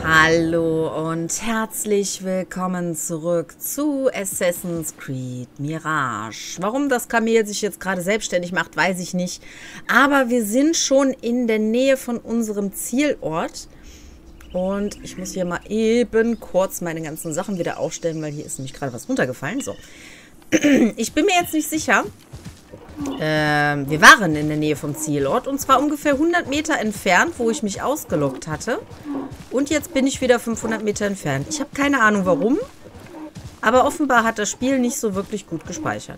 Hallo und herzlich willkommen zurück zu Assassin's Creed Mirage. Warum das Kamel sich jetzt gerade selbstständig macht, weiß ich nicht. Aber wir sind schon in der Nähe von unserem Zielort. Und ich muss hier mal eben kurz meine ganzen Sachen wieder aufstellen, weil hier ist nämlich gerade was runtergefallen. So. Ich bin mir jetzt nicht sicher. Wir waren in der Nähe vom Zielort und zwar ungefähr 100 Meter entfernt, wo ich mich ausgeloggt hatte. Und jetzt bin ich wieder 500 Meter entfernt. Ich habe keine Ahnung warum, aber offenbar hat das Spiel nicht so wirklich gut gespeichert.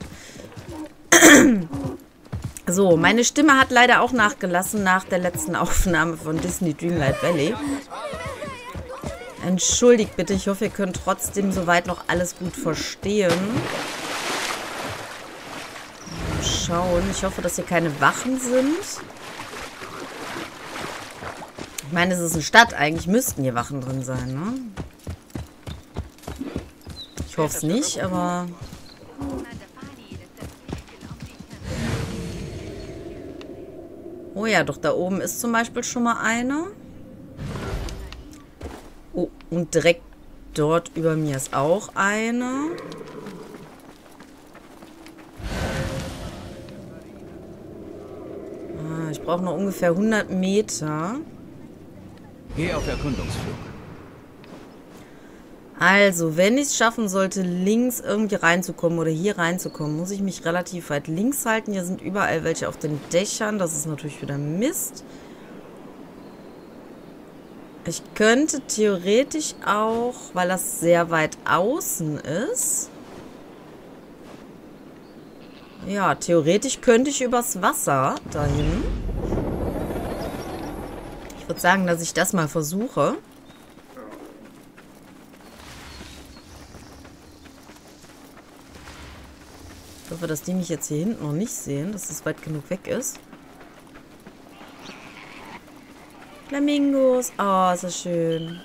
So, meine Stimme hat leider auch nachgelassen nach der letzten Aufnahme von Disney Dreamlight Valley. Entschuldigt bitte, ich hoffe, ihr könnt trotzdem soweit noch alles gut verstehen. Schauen. Ich hoffe, dass hier keine Wachen sind. Ich meine, es ist eine Stadt. Eigentlich müssten hier Wachen drin sein, ne? Ich hoffe es nicht, aber... Oh ja, doch, da oben ist zum Beispiel schon mal eine. Oh, und direkt dort über mir ist auch eine. Ich brauche noch ungefähr 100 Meter. Geh auf Erkundungsflug. Also, wenn ich es schaffen sollte, links irgendwie reinzukommen oder hier reinzukommen, muss ich mich relativ weit links halten. Hier sind überall welche auf den Dächern. Das ist natürlich wieder Mist. Ich könnte theoretisch auch, weil das sehr weit außen ist... Ja, theoretisch könnte ich übers Wasser dahin. Ich würde sagen, dass ich das mal versuche. Ich hoffe, dass die mich jetzt hier hinten noch nicht sehen, dass es weit genug weg ist. Flamingos. Oh, ist das schön.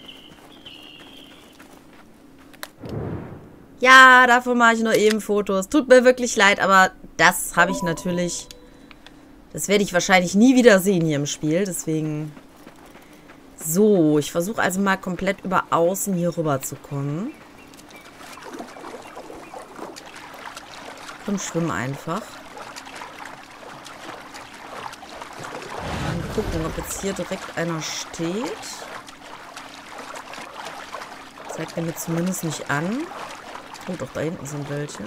Ja, davon mache ich noch eben Fotos. Tut mir wirklich leid, aber das habe ich natürlich... Das werde ich wahrscheinlich nie wieder sehen hier im Spiel. Deswegen... So, ich versuche also mal komplett über außen hier rüber zu kommen. Und schwimme einfach. Mal gucken, ob jetzt hier direkt einer steht. Zeigt er mir zumindest nicht an. Oh, doch, da hinten sind welche.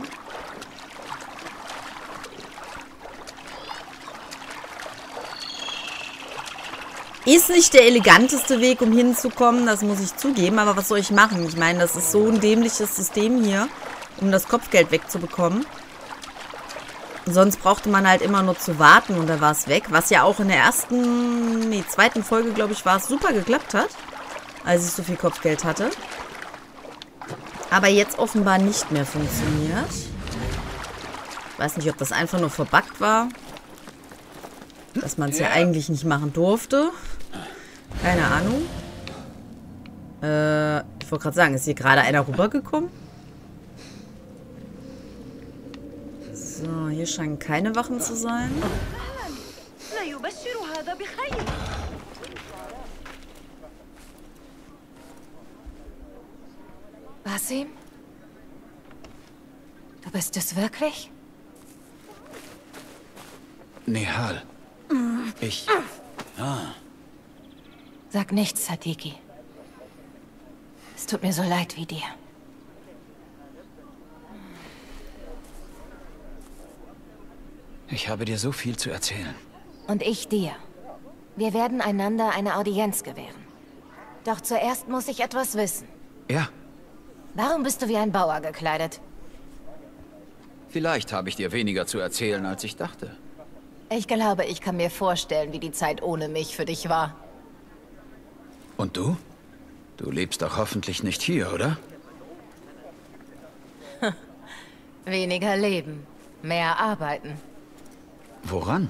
Ist nicht der eleganteste Weg, um hinzukommen, das muss ich zugeben. Aber was soll ich machen? Ich meine, das ist so ein dämliches System hier, um das Kopfgeld wegzubekommen. Sonst brauchte man halt immer nur zu warten und da war es weg. Was ja auch in der zweiten Folge, glaube ich, war es, super geklappt hat. Als ich so viel Kopfgeld hatte. Aber jetzt offenbar nicht mehr funktioniert. Ich weiß nicht, ob das einfach nur verbuggt war. Dass man es ja eigentlich nicht machen durfte. Keine Ahnung. Ich wollte gerade sagen, ist hier gerade einer rübergekommen? So, hier scheinen keine Wachen zu sein. Basim? Du bist es wirklich? Nehal. Ich... Sag nichts, Sadiki. Es tut mir so leid wie dir. Ich habe dir so viel zu erzählen. Und ich dir. Wir werden einander eine Audienz gewähren. Doch zuerst muss ich etwas wissen. Ja. Warum bist du wie ein Bauer gekleidet? Vielleicht habe ich dir weniger zu erzählen, als ich dachte. Ich glaube, ich kann mir vorstellen, wie die Zeit ohne mich für dich war. Und du? Du lebst doch hoffentlich nicht hier, oder? Weniger leben, mehr arbeiten. Woran?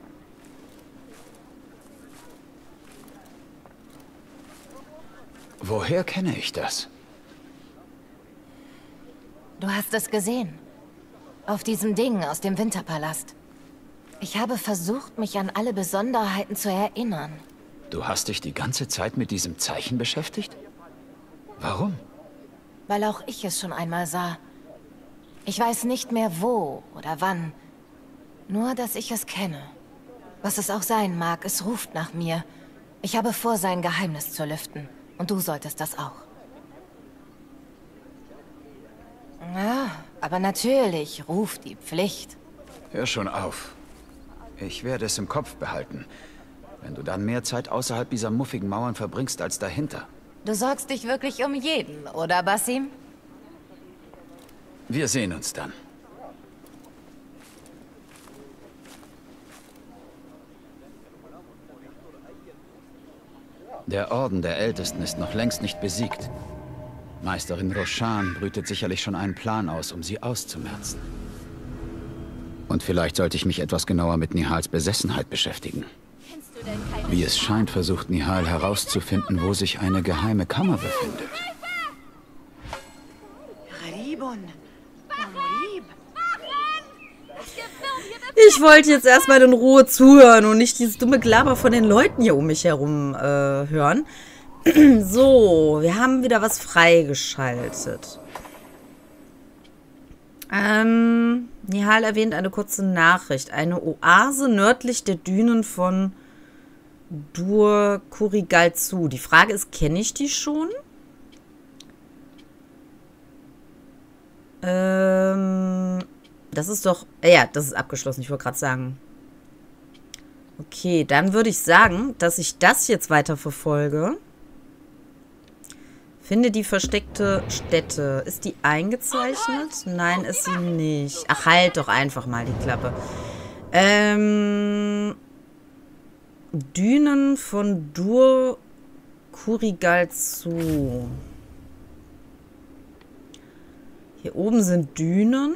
Woher kenne ich das? Du hast es gesehen. Auf diesem Ding aus dem Winterpalast. Ich habe versucht, mich an alle Besonderheiten zu erinnern. Du hast dich die ganze Zeit mit diesem Zeichen beschäftigt? Warum? Weil auch ich es schon einmal sah. Ich weiß nicht mehr wo oder wann. Nur, dass ich es kenne. Was es auch sein mag, es ruft nach mir. Ich habe vor, sein Geheimnis zu lüften. Und du solltest das auch. Ja, aber natürlich ruft die Pflicht. Hör schon auf. Ich werde es im Kopf behalten. Wenn du dann mehr Zeit außerhalb dieser muffigen Mauern verbringst als dahinter. Du sorgst dich wirklich um jeden, oder, Basim? Wir sehen uns dann. Der Orden der Ältesten ist noch längst nicht besiegt. Meisterin Roshan brütet sicherlich schon einen Plan aus, um sie auszumerzen. Und vielleicht sollte ich mich etwas genauer mit Nihals Besessenheit beschäftigen. Wie es scheint, versucht Nihal herauszufinden, wo sich eine geheime Kammer befindet. Ich wollte jetzt erstmal in Ruhe zuhören und nicht dieses dumme Gelaber von den Leuten hier um mich herum hören. So, wir haben wieder was freigeschaltet. Nihal erwähnt eine kurze Nachricht. Eine Oase nördlich der Dünen von Dur Kurigalzu. Die Frage ist, kenne ich die schon? Das ist doch... Ja, das ist abgeschlossen. Ich wollte gerade sagen. Okay, dann würde ich sagen, dass ich das jetzt weiter verfolge. Finde die versteckte Stätte. Ist die eingezeichnet? Nein, ist sie nicht. Ach, halt doch einfach mal die Klappe. Dünen von Dur Kurigalzu. Hier oben sind Dünen.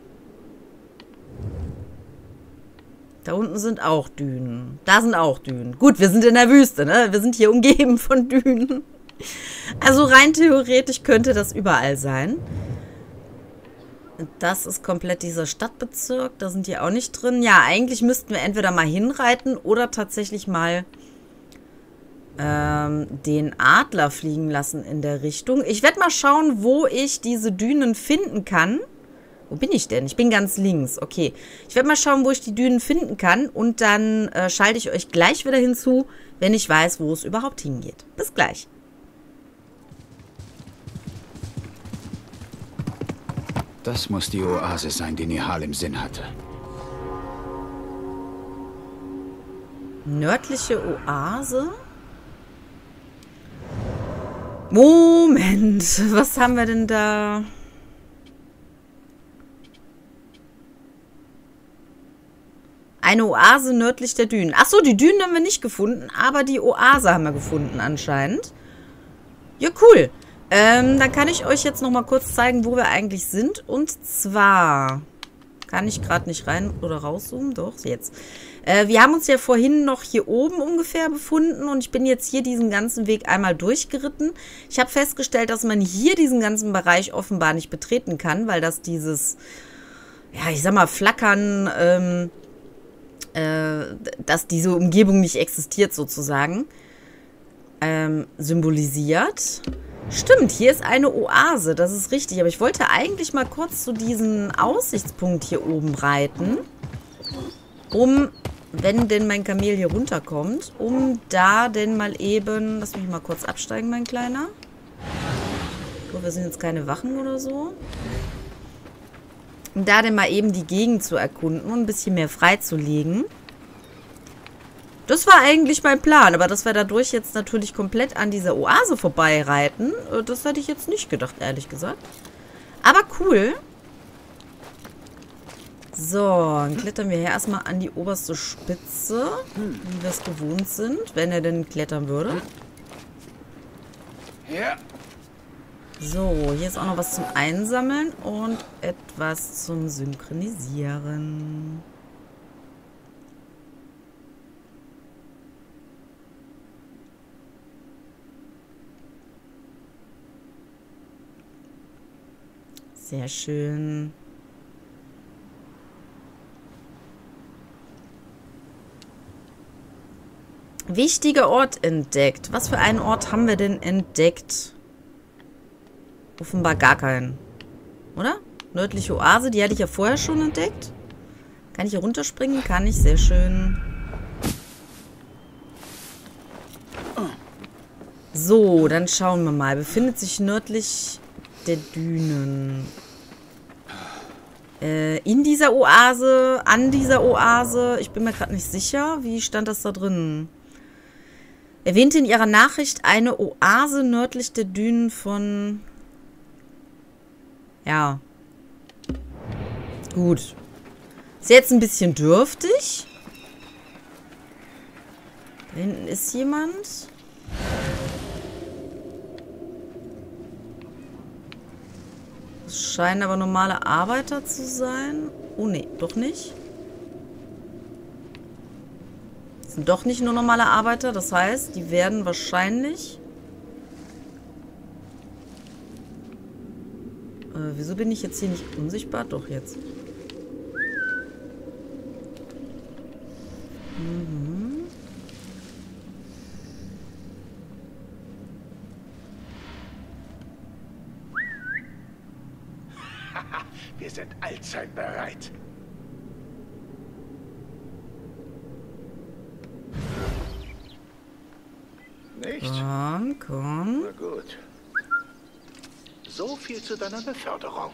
Da unten sind auch Dünen. Da sind auch Dünen. Gut, wir sind in der Wüste, ne? Wir sind hier umgeben von Dünen. Also rein theoretisch könnte das überall sein. Das ist komplett dieser Stadtbezirk. Da sind die auch nicht drin. Ja, eigentlich müssten wir entweder mal hinreiten oder tatsächlich mal den Adler fliegen lassen in der Richtung. Ich werde mal schauen, wo ich diese Dünen finden kann. Wo bin ich denn? Ich bin ganz links. Okay. Ich werde mal schauen, wo ich die Dünen finden kann. Und dann schalte ich euch gleich wieder hinzu, wenn ich weiß, wo es überhaupt hingeht. Bis gleich. Das muss die Oase sein, die Nihal im Sinn hatte. Nördliche Oase? Moment, was haben wir denn da? Eine Oase nördlich der Dünen. Achso, die Dünen haben wir nicht gefunden, aber die Oase haben wir gefunden anscheinend. Ja, cool. Dann kann ich euch jetzt noch mal kurz zeigen, wo wir eigentlich sind. Und zwar kann ich gerade nicht rein oder rauszoomen. Doch, jetzt. Wir haben uns ja vorhin noch hier oben ungefähr befunden und ich bin jetzt hier diesen ganzen Weg einmal durchgeritten. Ich habe festgestellt, dass man hier diesen ganzen Bereich offenbar nicht betreten kann, weil das dieses, ja, ich sag mal, Flackern, dass diese Umgebung nicht existiert sozusagen, symbolisiert. Stimmt, hier ist eine Oase, das ist richtig. Aber ich wollte eigentlich mal kurz zu diesem Aussichtspunkt hier oben reiten, um, wenn denn mein Kamel hier runterkommt, um da denn mal eben, lass mich mal kurz absteigen, mein Kleiner. So, wir sind jetzt keine Wachen oder so. Um da denn mal eben die Gegend zu erkunden und ein bisschen mehr freizulegen. Das war eigentlich mein Plan, aber dass wir dadurch jetzt natürlich komplett an dieser Oase vorbeireiten, das hätte ich jetzt nicht gedacht, ehrlich gesagt. Aber cool. So, dann klettern wir hier erstmal an die oberste Spitze, wie wir es gewohnt sind, wenn er denn klettern würde. Ja. So, hier ist auch noch was zum Einsammeln und etwas zum Synchronisieren. Sehr schön. Wichtiger Ort entdeckt. Was für einen Ort haben wir denn entdeckt? Offenbar gar keinen. Oder? Nördliche Oase, die hatte ich ja vorher schon entdeckt. Kann ich hier runterspringen? Kann ich, sehr schön. So, dann schauen wir mal. Befindet sich nördlich der Dünen. In dieser Oase, an dieser Oase. Ich bin mir gerade nicht sicher. Wie stand das da drin? Erwähnte in ihrer Nachricht eine Oase nördlich der Dünen von... Ja. Gut. Ist jetzt ein bisschen dürftig. Da hinten ist jemand. Das scheinen aber normale Arbeiter zu sein. Oh nee, doch nicht. Das sind doch nicht nur normale Arbeiter. Das heißt, die werden wahrscheinlich... wieso bin ich jetzt hier nicht unsichtbar? Doch, jetzt. Mhm. Wir sind allzeit bereit. Nicht? Komm. Na gut. So viel zu deiner Beförderung.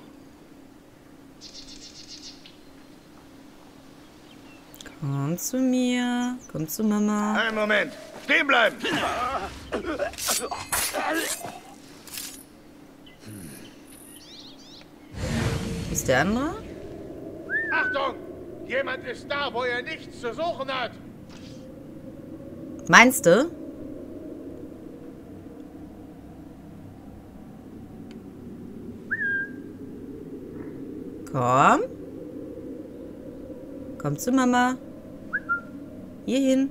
Komm zu mir. Komm zu Mama. Einen Moment. Stehen bleiben. Wo ist der andere? Achtung! Jemand ist da, wo er nichts zu suchen hat. Meinst du? Komm. Komm zu Mama. Hier hin.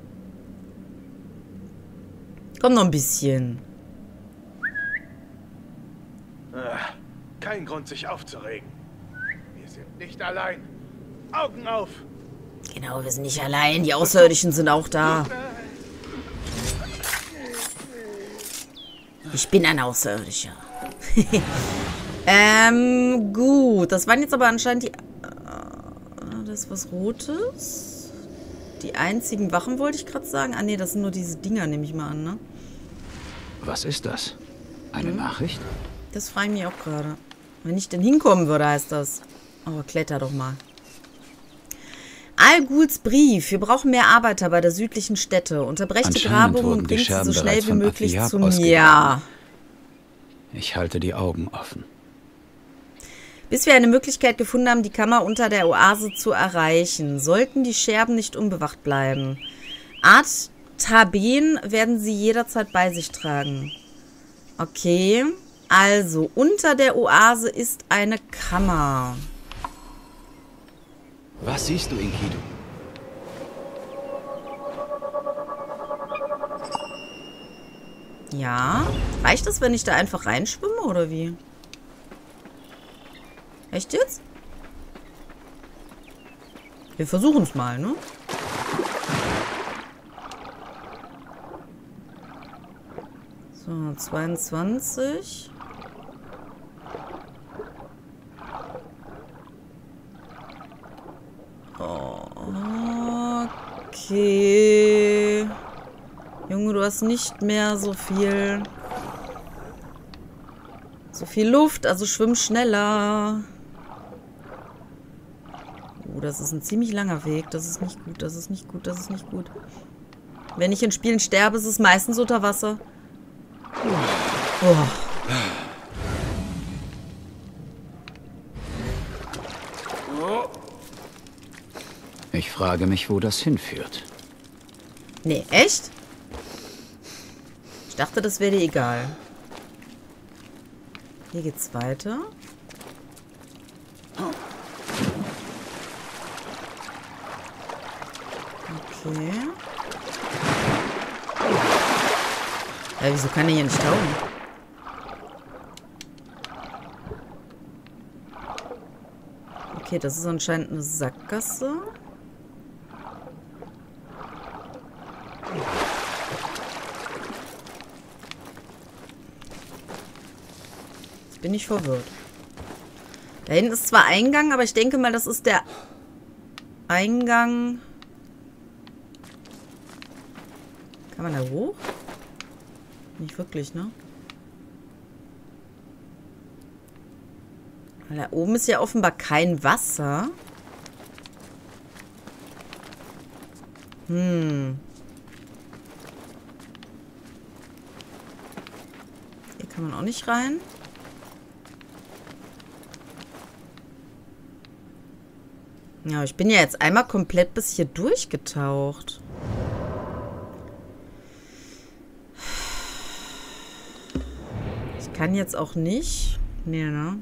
Komm noch ein bisschen. Kein Grund, sich aufzuregen. Wir sind nicht allein. Augen auf. Genau, wir sind nicht allein. Die Außerirdischen sind auch da. Ich bin ein Außerirdischer. Gut. Das waren jetzt aber anscheinend die... das ist was Rotes. Die einzigen Wachen, wollte ich gerade sagen. Ah, nee, das sind nur diese Dinger, nehme ich mal an, ne? Was ist das? Eine Nachricht? Das frage ich mich auch gerade. Wenn ich denn hinkommen würde, heißt das. Aber kletter doch mal. Al Ghuls Brief. Wir brauchen mehr Arbeiter bei der südlichen Stätte. Unterbrecht die Grabung und bringt sie so schnell wie möglich zu mir. Ich halte die Augen offen. Bis wir eine Möglichkeit gefunden haben, die Kammer unter der Oase zu erreichen, sollten die Scherben nicht unbewacht bleiben. Art Taben werden sie jederzeit bei sich tragen. Okay. Also, unter der Oase ist eine Kammer. Was siehst du, Enkidu? Ja. Reicht es, wenn ich da einfach reinschwimme, oder wie? Echt jetzt? Wir versuchen es mal, ne? So, 22. Okay. Junge, du hast nicht mehr so viel Luft, also schwimm schneller. Oh, das ist ein ziemlich langer Weg. Das ist nicht gut, das ist nicht gut, das ist nicht gut. Wenn ich in Spielen sterbe, ist es meistens unter Wasser. Oh. Ich frage mich, wo das hinführt. Nee, echt? Ich dachte, das wäre dir egal. Hier geht's weiter. Okay. Ja, wieso kann er hier nicht tauchen? Okay, das ist anscheinend eine Sackgasse. Jetzt bin ich verwirrt. Da hinten ist zwar Eingang, aber ich denke mal, das ist der Eingang. Kann man da hoch? Nicht wirklich, ne? Weil da oben ist ja offenbar kein Wasser. Hier kann man auch nicht rein. Ja, ich bin ja jetzt einmal komplett bis hier durchgetaucht. Ich kann jetzt auch nicht. Nee, ne?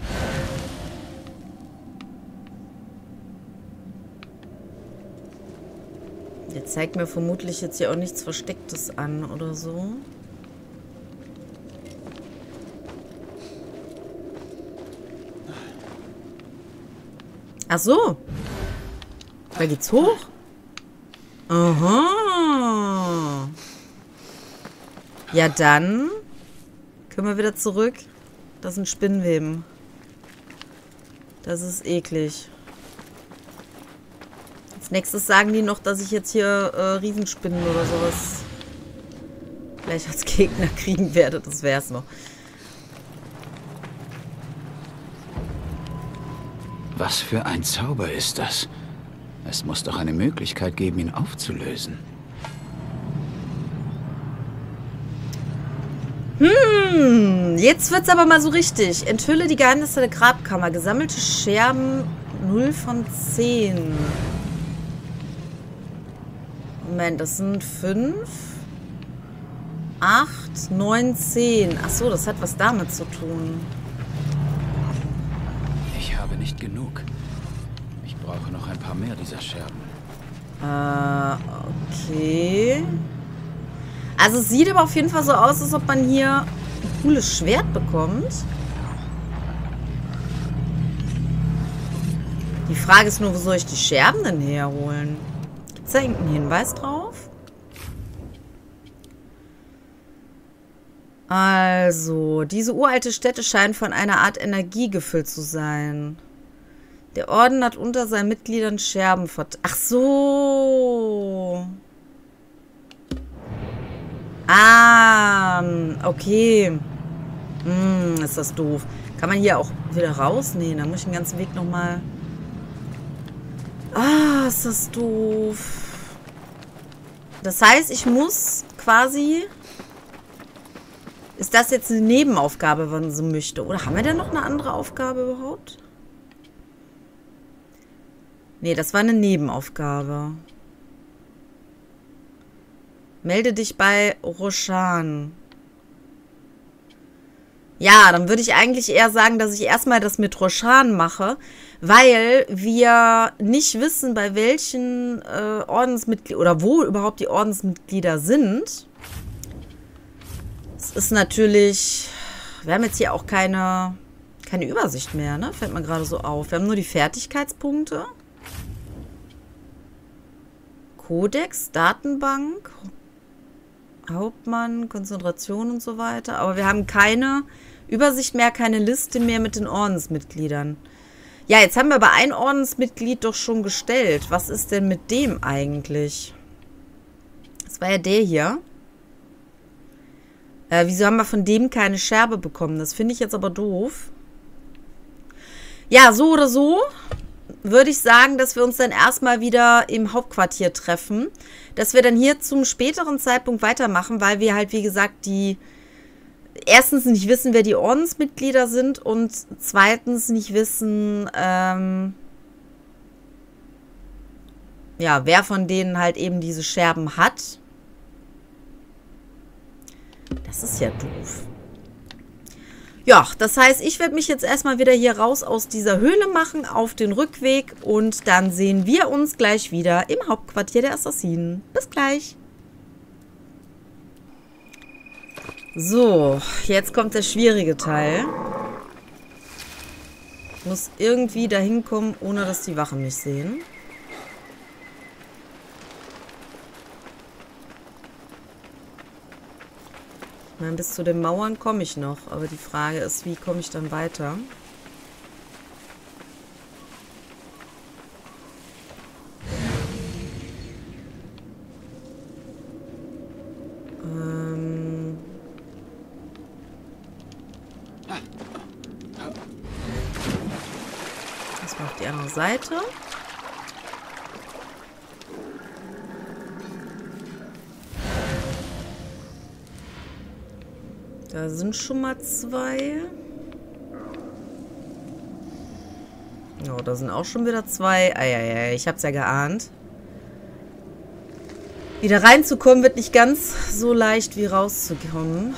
Der zeigt mir vermutlich jetzt hier auch nichts Verstecktes an oder so. Ach so. Da geht's hoch. Aha. Ja, dann können wir wieder zurück. Das sind Spinnweben. Das ist eklig. Als nächstes sagen die noch, dass ich jetzt hier Riesenspinnen oder sowas gleich als Gegner kriegen werde. Das wär's noch. Was für ein Zauber ist das? Es muss doch eine Möglichkeit geben, ihn aufzulösen. Jetzt wird's aber mal so richtig. Enthülle die Geheimnisse der Grabkammer. Gesammelte Scherben 0 von 10. Moment, das sind 5, 8, 9, 10. Ach so, das hat was damit zu tun. Ich habe nicht genug. Ich brauche noch ein paar mehr dieser Scherben. Okay. Also es sieht aber auf jeden Fall so aus, als ob man hier ein cooles Schwert bekommt. Die Frage ist nur, wo soll ich die Scherben denn herholen? Gibt es da irgendeinen Hinweis drauf? Also, diese uralte Stätte scheint von einer Art Energie gefüllt zu sein. Der Orden hat unter seinen Mitgliedern Scherben verteilt. Ach so. Ah, okay. Ist das doof. Kann man hier auch wieder raus? Nee, da muss ich den ganzen Weg nochmal... Ah, ist das doof. Das heißt, ich muss quasi... Ist das jetzt eine Nebenaufgabe, wenn man so möchte? Oder haben wir denn noch eine andere Aufgabe überhaupt? Nee, das war eine Nebenaufgabe. Melde dich bei Roshan. Ja, dann würde ich eigentlich eher sagen, dass ich erstmal das mit Roshan mache, weil wir nicht wissen, bei welchen Ordensmitgliedern oder wo überhaupt die Ordensmitglieder sind. Es ist natürlich... Wir haben jetzt hier auch keine Übersicht mehr, ne? Fällt mir gerade so auf. Wir haben nur die Fertigkeitspunkte. Kodex, Datenbank, Hauptmann, Konzentration und so weiter. Aber wir haben keine Übersicht mehr, keine Liste mehr mit den Ordensmitgliedern. Ja, jetzt haben wir aber ein Ordensmitglied doch schon gestellt. Was ist denn mit dem eigentlich? Das war ja der hier. Wieso haben wir von dem keine Scherbe bekommen? Das finde ich jetzt aber doof. Ja, so oder so würde ich sagen, dass wir uns dann erstmal wieder im Hauptquartier treffen. Dass wir dann hier zum späteren Zeitpunkt weitermachen, weil wir halt, wie gesagt, erstens nicht wissen, wer die Ordensmitglieder sind und zweitens nicht wissen, ja, wer von denen halt eben diese Scherben hat. Das ist ja doof. Ja, das heißt, ich werde mich jetzt erstmal wieder hier raus aus dieser Höhle machen, auf den Rückweg. Und dann sehen wir uns gleich wieder im Hauptquartier der Assassinen. Bis gleich. So, jetzt kommt der schwierige Teil. Ich muss irgendwie dahin kommen, ohne dass die Wachen mich sehen. Ich meine, bis zu den Mauern komme ich noch. Aber die Frage ist, wie komme ich dann weiter? Das war auf die andere Seite. Da sind schon mal 2. Oh, da sind auch schon wieder 2. Eieiei, ich hab's ja geahnt. Wieder reinzukommen wird nicht ganz so leicht wie rauszukommen.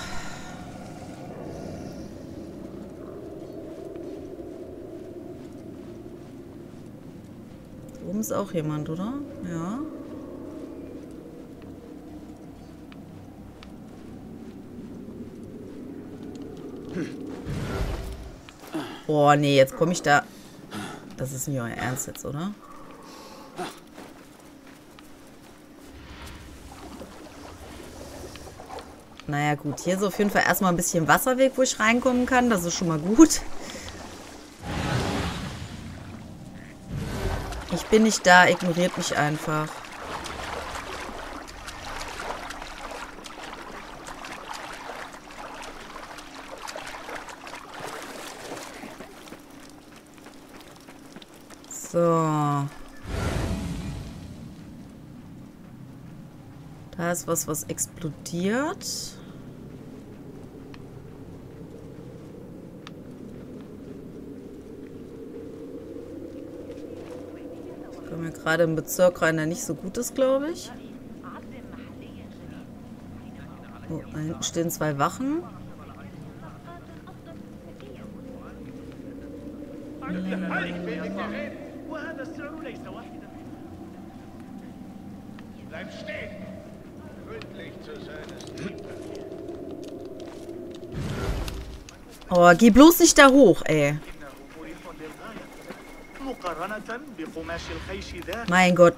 Da oben ist auch jemand, oder? Ja. Boah, nee, jetzt komme ich da... Das ist nicht euer Ernst jetzt, oder? Naja, gut. Hier ist auf jeden Fall erstmal ein bisschen Wasserweg, wo ich reinkommen kann. Das ist schon mal gut. Ich bin nicht da. Ignoriert mich einfach. So. Da ist was explodiert. Ich komme gerade im Bezirk rein, der nicht so gut ist, glaube ich. Oh, da hinten stehen 2 Wachen. Bleib stehen! Gründlich zu sein ist nie passiert. Oh, geh bloß nicht da hoch, ey. Mein Gott.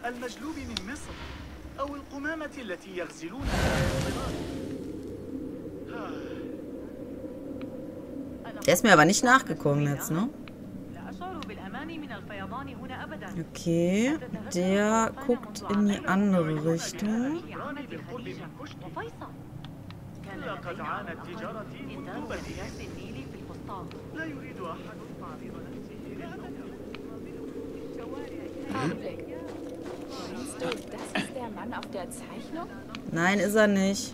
Der ist mir aber nicht nachgekommen jetzt, ne? Okay, der guckt in die andere Richtung. Meinst du, das ist der Mann auf der Zeichnung? Nein, ist er nicht.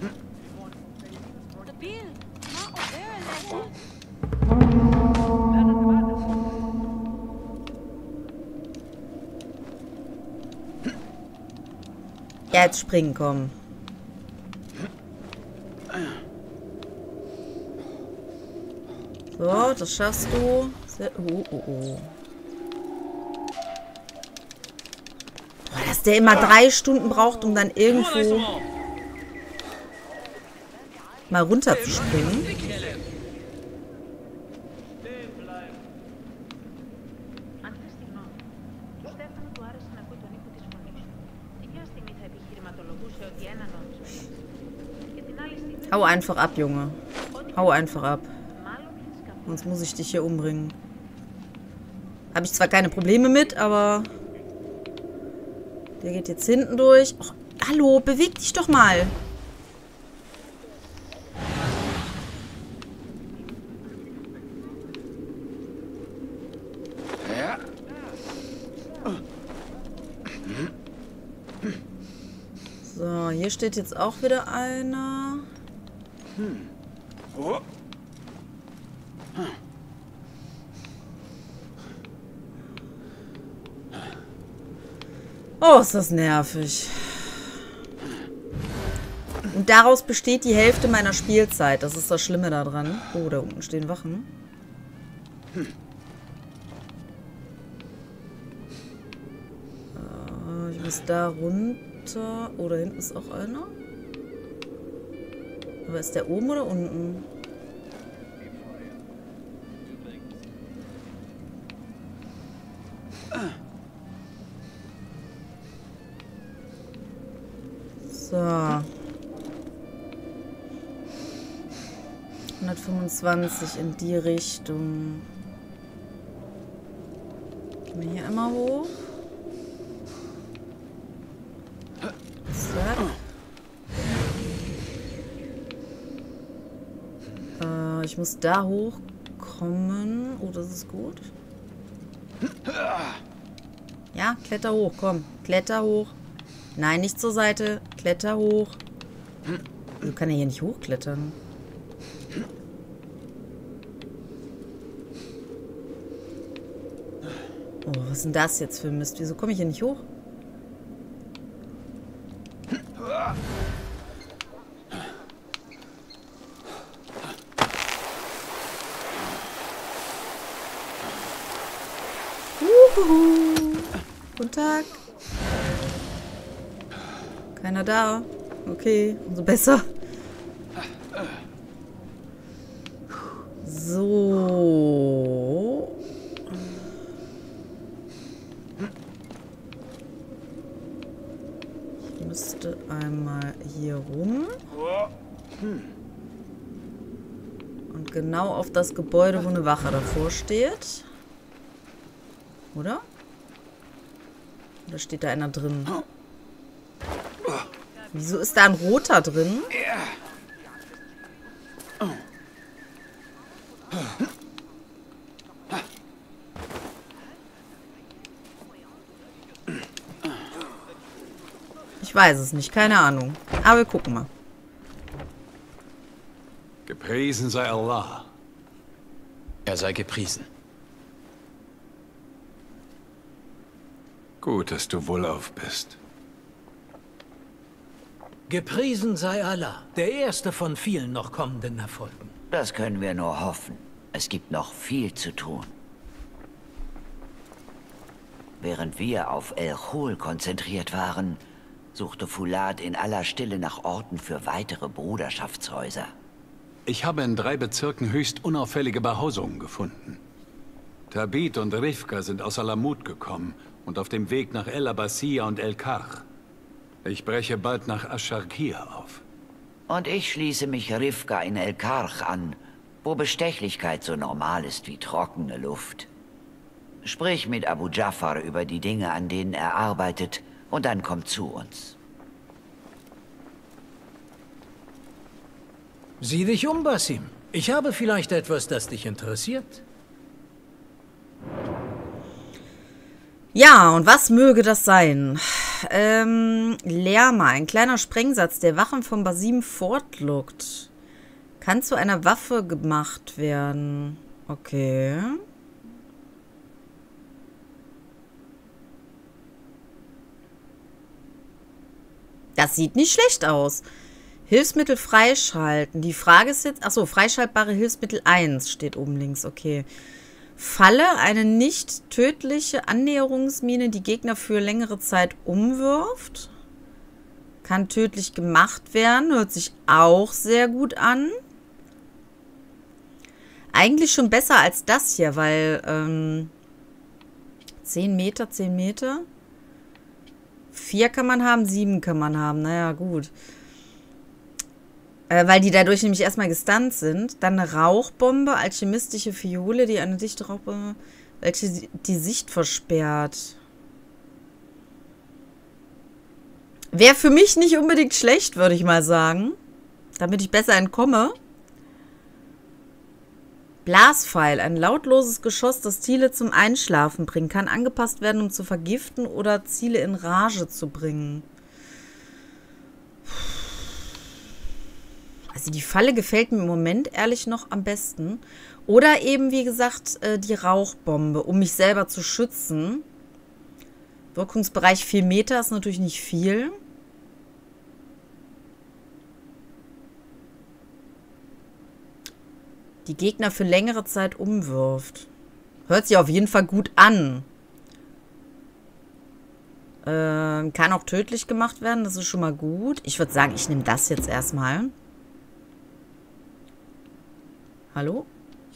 Jetzt springen, komm. So, das schaffst du. Oh. Boah, dass der immer 3 Stunden braucht, um dann irgendwo mal runter zu springen. Hau einfach ab, Junge. Hau einfach ab. Sonst muss ich dich hier umbringen. Habe ich zwar keine Probleme mit, aber... Der geht jetzt hinten durch. Och, hallo, beweg dich doch mal. Ja. So, hier steht jetzt auch wieder einer. Oh. Oh, ist das nervig. Und daraus besteht die Hälfte meiner Spielzeit. Das ist das Schlimme daran. Oh, da unten stehen Wachen. Ich muss da runter. Oh, da hinten ist auch einer. Aber ist der oben oder unten? So. 125 in die Richtung. Gehen wir hier einmal hoch. Zack. Ich muss da hochkommen. Oh, das ist gut. Ja, kletter hoch, komm. Kletter hoch. Nein, nicht zur Seite. Kletter hoch. Du kannst ja hier nicht hochklettern. Oh, was ist denn das jetzt für Mist? Wieso komme ich hier nicht hoch? Guten Tag. Keiner da. Okay, umso besser. So. Ich müsste einmal hier rum. Und genau auf das Gebäude, wo eine Wache davor steht. Oder? Oder steht da einer drin? Wieso ist da ein roter drin? Ich weiß es nicht, keine Ahnung. Aber wir gucken mal. Gepriesen sei Allah. Er sei gepriesen. Gut, dass du wohlauf bist. Gepriesen sei Allah, der erste von vielen noch kommenden Erfolgen. Das können wir nur hoffen. Es gibt noch viel zu tun. Während wir auf El Chul konzentriert waren, suchte Fulad in aller Stille nach Orten für weitere Bruderschaftshäuser. Ich habe in 3 Bezirken höchst unauffällige Behausungen gefunden. Tabit und Rifka sind aus Alamut gekommen und auf dem Weg nach El Abbasiyya und El Karch. Ich breche bald nach Ash-Sharqiyya auf. Und ich schließe mich Rifka in El Karch an, wo Bestechlichkeit so normal ist wie trockene Luft. Sprich mit Abu Ja'far über die Dinge, an denen er arbeitet, und dann komm zu uns. Sieh dich um, Basim. Ich habe vielleicht etwas, das dich interessiert. Ja, und was möge das sein? Lärma, ein kleiner Sprengsatz, der Wachen von Basim fortlockt. Kann zu einer Waffe gemacht werden. Okay. Das sieht nicht schlecht aus. Hilfsmittel freischalten. Die Frage ist jetzt... Achso, freischaltbare Hilfsmittel 1 steht oben links. Okay. Falle, eine nicht tödliche Annäherungsmine, die Gegner für längere Zeit umwirft. Kann tödlich gemacht werden. Hört sich auch sehr gut an. Eigentlich schon besser als das hier, weil 10 Meter, 10 Meter. 4 kann man haben, 7 kann man haben. Naja, gut. Weil die dadurch nämlich erstmal gestunt sind. Dann eine Rauchbombe, alchemistische Fiole, die eine dichte Rauchbombe, welche die Sicht versperrt. Wäre für mich nicht unbedingt schlecht, würde ich mal sagen. Damit ich besser entkomme. Blaspfeil, ein lautloses Geschoss, das Ziele zum Einschlafen bringt. Kann angepasst werden, um zu vergiften oder Ziele in Rage zu bringen. Also die Falle gefällt mir im Moment ehrlich noch am besten. Oder eben, wie gesagt, die Rauchbombe, um mich selber zu schützen. Wirkungsbereich 4 Meter ist natürlich nicht viel. Die Gegner für längere Zeit umwirft. Hört sich auf jeden Fall gut an. Kann auch tödlich gemacht werden, das ist schon mal gut. Ich würde sagen, ich nehme das jetzt erstmal. Hallo?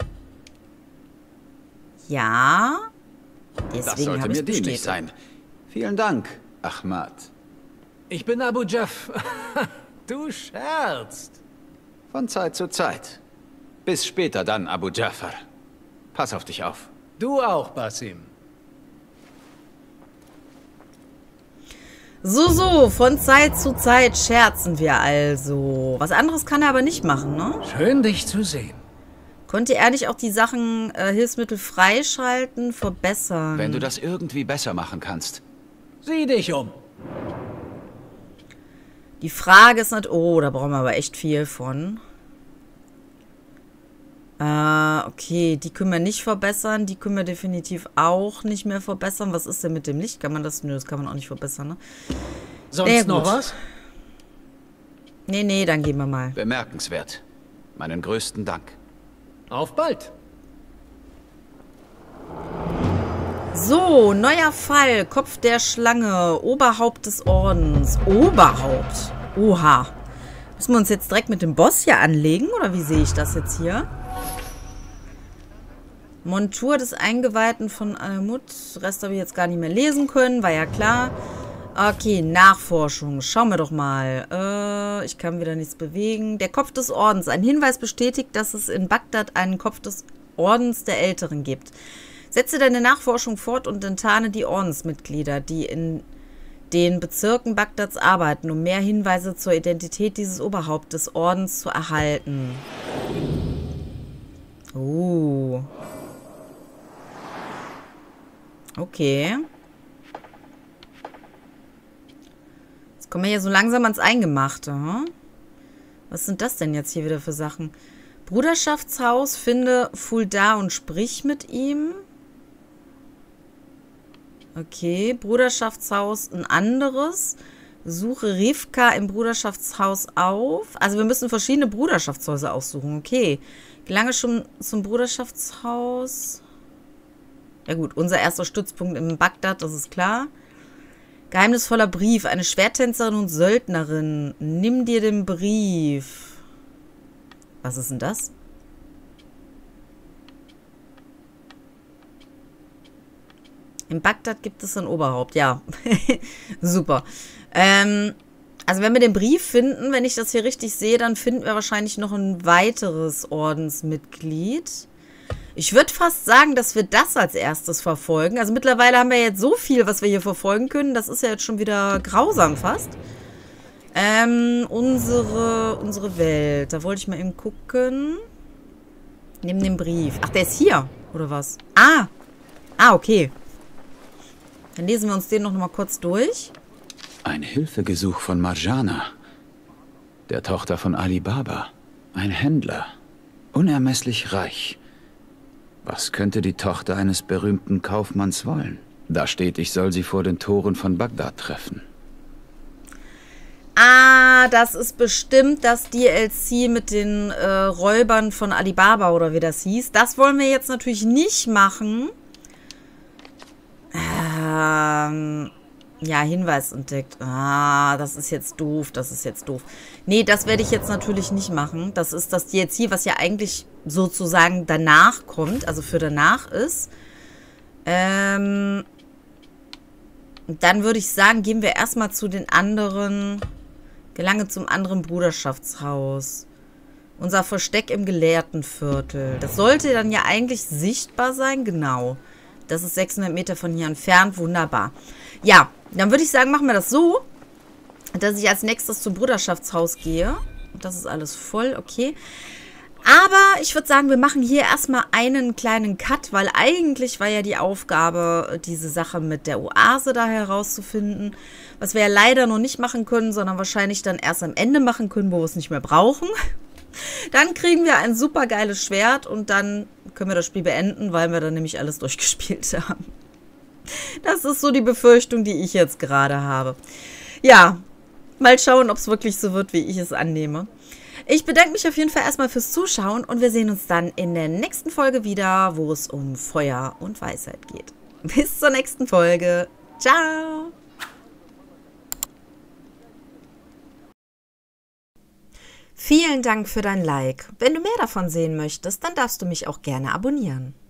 Ja. Das Deswegen sollte habe ich mir dienlich bestätigt. sein. Vielen Dank, Ahmad. Ich bin Abu Ja'far. Du scherzt. Von Zeit zu Zeit. Bis später dann, Abu Jafar. Pass auf dich auf. Du auch, Basim. So, von Zeit zu Zeit scherzen wir also. Was anderes kann er aber nicht machen, ne? Schön, dich zu sehen. Konnte er nicht auch die Sachen, Hilfsmittel freischalten, verbessern? Wenn du das irgendwie besser machen kannst. Sieh dich um. Die Frage ist nicht... Oh, da brauchen wir aber echt viel von. Okay, die können wir nicht verbessern. Die können wir definitiv auch nicht mehr verbessern. Was ist denn mit dem Licht? Kann man das... Nö, das kann man auch nicht verbessern, ne? Sonst noch was? Nee, dann gehen wir mal. Bemerkenswert. Meinen größten Dank. Auf bald. So, neuer Fall. Kopf der Schlange. Oberhaupt des Ordens. Oberhaupt. Oha. Müssen wir uns jetzt direkt mit dem Boss hier anlegen? Oder wie sehe ich das jetzt hier? Montur des Eingeweihten von Alamut. Rest habe ich jetzt gar nicht mehr lesen können. War ja klar. Okay, Nachforschung. Schauen wir doch mal. Ich kann wieder nichts bewegen. Der Kopf des Ordens. Ein Hinweis bestätigt, dass es in Bagdad einen Kopf des Ordens der Älteren gibt. Setze deine Nachforschung fort und enttarne die Ordensmitglieder, die in den Bezirken Bagdads arbeiten, um mehr Hinweise zur Identität dieses Oberhaupt des Ordens zu erhalten. Okay. Jetzt kommen wir hier so langsam ans Eingemachte. Hm? Was sind das denn jetzt hier wieder für Sachen? Bruderschaftshaus, finde Fulda und sprich mit ihm. Okay, Bruderschaftshaus ein anderes. Suche Rivka im Bruderschaftshaus auf. Also wir müssen verschiedene Bruderschaftshäuser aussuchen. Okay. Gelange schon zum Bruderschaftshaus. Ja gut, unser erster Stützpunkt in Bagdad, das ist klar. Geheimnisvoller Brief. Eine Schwerttänzerin und Söldnerin. Nimm dir den Brief. Was ist denn das? In Bagdad gibt es ein Oberhaupt. Ja, super. Also wenn wir den Brief finden, wenn ich das hier richtig sehe, dann finden wir wahrscheinlich noch ein weiteres Ordensmitglied. Ich würde fast sagen, dass wir das als erstes verfolgen. Also mittlerweile haben wir jetzt so viel, was wir hier verfolgen können. Das ist ja jetzt schon wieder grausam fast. Unsere Welt. Da wollte ich mal eben gucken. Neben dem Brief. Ach, der ist hier, oder was? Ah, okay. Dann lesen wir uns den noch mal kurz durch. Ein Hilfegesuch von Marjana, der Tochter von Ali Baba. Ein Händler. Unermesslich reich. Was könnte die Tochter eines berühmten Kaufmanns wollen? Da steht, ich soll sie vor den Toren von Bagdad treffen. Ah, das ist bestimmt das DLC mit den Räubern von Ali Baba oder wie das hieß. Das wollen wir jetzt natürlich nicht machen. Ja, Hinweis entdeckt. Ah, das ist jetzt doof. Nee, das werde ich jetzt natürlich nicht machen. Das ist das DLC, was ja eigentlich sozusagen danach kommt, also für danach ist. Dann würde ich sagen, gehen wir erstmal zu den anderen. Gelange zum anderen Bruderschaftshaus. Unser Versteck im Gelehrtenviertel. Das sollte dann ja eigentlich sichtbar sein, genau. Das ist 600 Meter von hier entfernt. Wunderbar. Ja, dann würde ich sagen, machen wir das so, dass ich als nächstes zum Bruderschaftshaus gehe. Und das ist alles voll, okay. Aber ich würde sagen, wir machen hier erstmal einen kleinen Cut, weil eigentlich war ja die Aufgabe, diese Sache mit der Oase da herauszufinden. Was wir ja leider noch nicht machen können, sondern wahrscheinlich dann erst am Ende machen können, wo wir es nicht mehr brauchen. Dann kriegen wir ein super geiles Schwert und dann können wir das Spiel beenden, weil wir dann nämlich alles durchgespielt haben. Das ist so die Befürchtung, die ich jetzt gerade habe. Ja, mal schauen, ob es wirklich so wird, wie ich es annehme. Ich bedanke mich auf jeden Fall erstmal fürs Zuschauen und wir sehen uns dann in der nächsten Folge wieder, wo es um Feuer und Weisheit geht. Bis zur nächsten Folge. Ciao! Vielen Dank für dein Like. Wenn du mehr davon sehen möchtest, dann darfst du mich auch gerne abonnieren.